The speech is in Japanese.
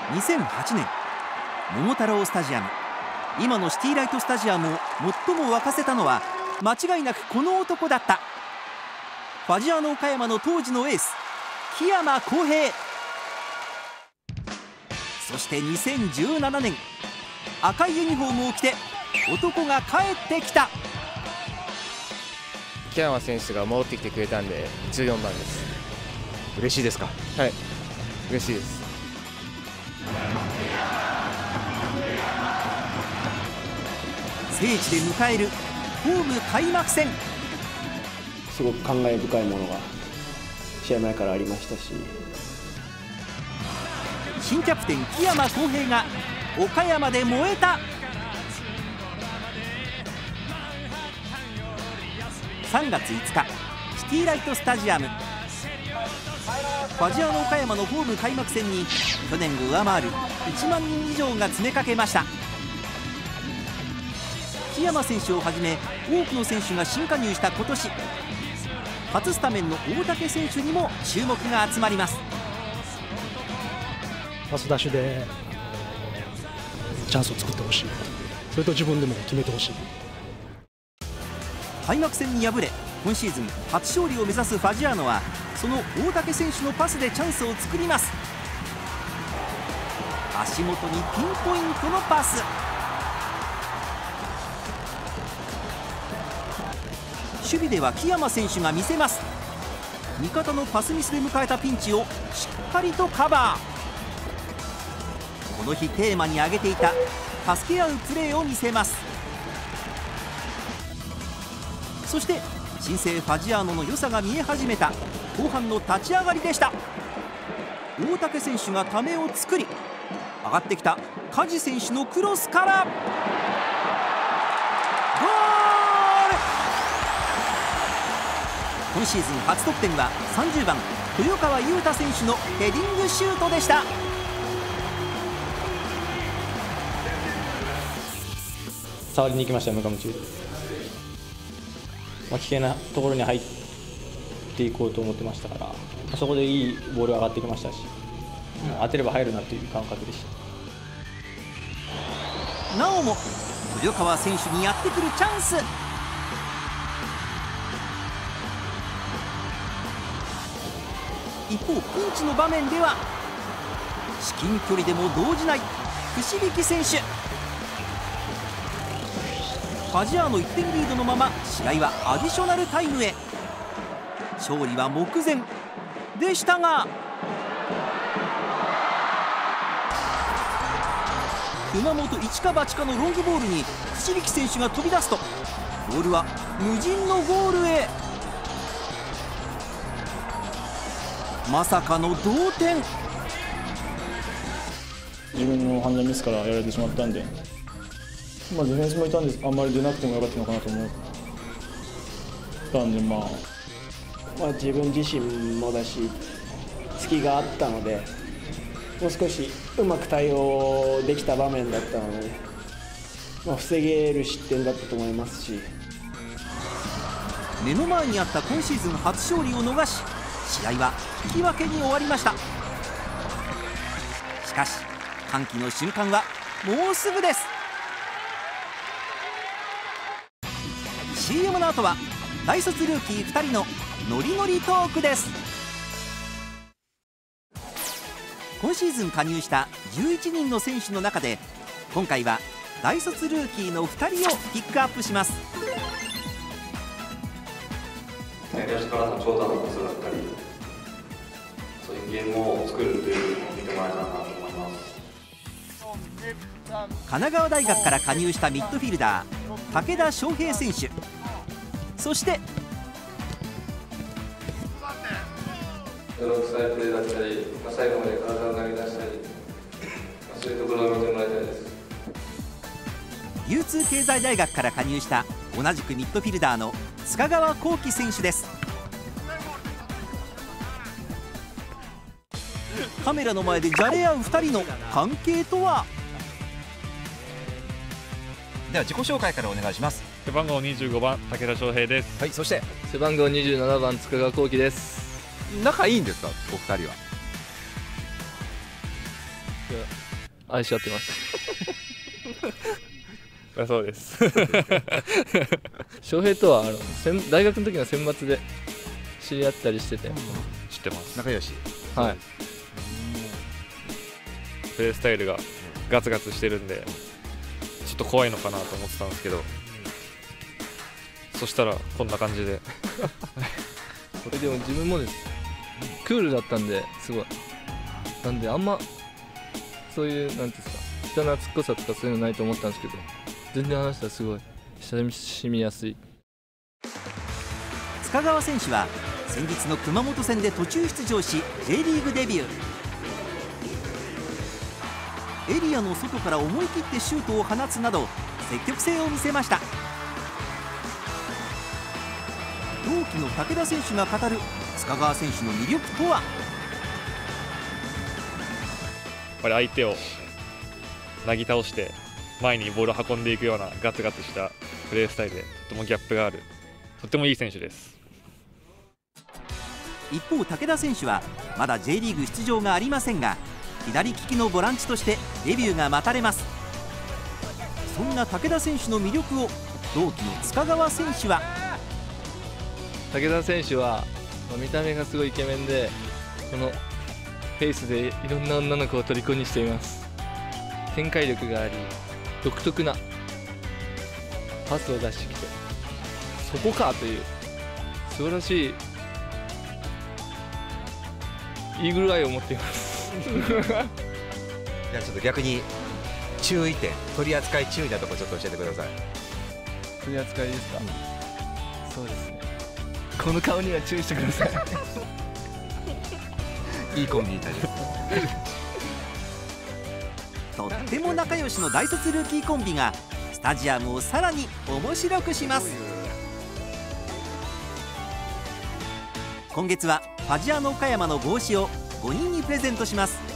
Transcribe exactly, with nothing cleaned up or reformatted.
にせんはちねん桃太郎スタジアム、今のシティライトスタジアムを最も沸かせたのは間違いなくこの男だった。ファジアーノ岡山の当時のエース木山康平。そしてにせんじゅうななねん、赤いユニフォームを着て男が帰ってきた。 木山選手が戻ってきてくれたんでじゅうよんばんです。 嬉しいですか？ はい、嬉しいです。 聖地で迎えるホーム開幕戦。 すごく感慨深いものが試合前からありましたし、 新キャプテン木山康平が岡山で燃えた。さんがついつかシティライトスタジアム、ファジアーノ岡山のホーム開幕戦に去年を上回るいちまんにん以上が詰めかけました。木山選手をはじめ多くの選手が新加入した今年、初スタメンの大竹選手にも注目が集まります。 パスダッシュでチャンスを作ってほしい、それと自分でも決めてほしい。 開幕戦に敗れ今シーズン初勝利を目指すファジアーノはその大竹選手のパスでチャンスを作ります。足元にピンポイントのパス。守備では木山選手が見せます。味方のパスミスで迎えたピンチをしっかりとカバー。この日テーマに挙げていた助け合うプレーを見せます。そして新生ファジアーノの良さが見え始めた後半の立ち上がりでした。大竹選手がためを作り、上がってきた梶選手のクロスからゴール。今シーズン初得点はさんじゅうばん豊川雄太選手のヘディングシュートでした。 触りに行きましたよ、向か中。まあ、危険なところに入っていこうと思ってましたから、まあ、そこでいいボールが上がってきましたし、当てれば入るなという感覚でした。 なおも豊川選手にやってくるチャンス。一方ピンチの場面では至近距離でも動じない伏引選手。ファジアーノいってんリードのまま試合はアディショナルタイムへ。勝利は目前でしたが、熊本一か八かのロングボールに伏引選手が飛び出すとボールは無人のゴールへ。まさかの同点。 自分の判断ミスからやられてしまったんで、まあ、ディフェンスもいたんです、あんまり出なくてもよかったのかなと思ったんで、まあ、 まあ自分自身もだし隙があったので、もう少しうまく対応できた場面だったので、まあ、防げる失点だったと思いますし、 目の前にあった今シーズン初勝利を逃し試合は引き分けに終わりました。しかし歓喜の瞬間はもうすぐです。 シーエム の後は大卒ルーキーふたりのノリノリトークです。今シーズン加入したじゅういちにんの選手の中で今回は大卒ルーキーのふたりをピックアップします。 やり足からの長打のコツだったり、そういうゲームを作るというのを見てもらえたらなと思います。 神奈川大学から加入したミッドフィルダー武田翔平選手、そして泥臭いプレーだったり、まあ、最後まで体を投げ出したり、まあ、そういうところを見てもらいたいです。 流通経済大学から加入した同じくミッドフィルダーの塚川幸輝選手です。カメラの前でじゃれ合うふたりの関係とは。 では自己紹介からお願いします。 背番号にじゅうごばん武田翔平です。 はい、そして背番号にじゅうななばん塚川幸輝です。 仲いいんですか、お二人は。 い愛し合ってますそうです翔平とはあの選大学の時の選抜で知り合ったりしてて、 知ってます。 仲良し。 はい、 プレースタイルがガツガツしてるんでちょっと怖いのかなと思ってたんですけど、そしたらこんな感じでこれでも自分もです、クールだったんですごい、なんであんまそういうなんていうんですか、人懐っこさとかそういうのないと思ったんですけど、全然話したらすごい親しみやすい。 塚川選手は先日の熊本戦で途中出場し J リーグデビュー。エリアの外から思い切ってシュートを放つなど積極性を見せました。同期の武田選手が語る塚川選手の魅力とは。 やっぱり相手をなぎ倒して前にボールを運んでいくようなガツガツしたプレースタイルでとてもギャップがある、とてもいい選手です。 一方武田選手はまだ J リーグ出場がありませんが、左利きのボランチとしてデビューが待たれます。そんな武田選手の魅力を同期の塚川選手は。 武田選手は見た目がすごいイケメンで、このフェイスでいろんな女の子を虜にしています。展開力があり、独特なパスを出してきて、そこかという素晴らしいイーグルアイを持っていますじゃあちょっと逆に注意点、取り扱い注意なとこちょっと教えてください。 取り扱いですか、うん、そうですね、この顔には注意してくださいいいコンビみたいですとっても仲良しの大卒ルーキーコンビがスタジアムをさらに面白くします。今月はファジアーノ岡山の帽子をごにんにプレゼントします。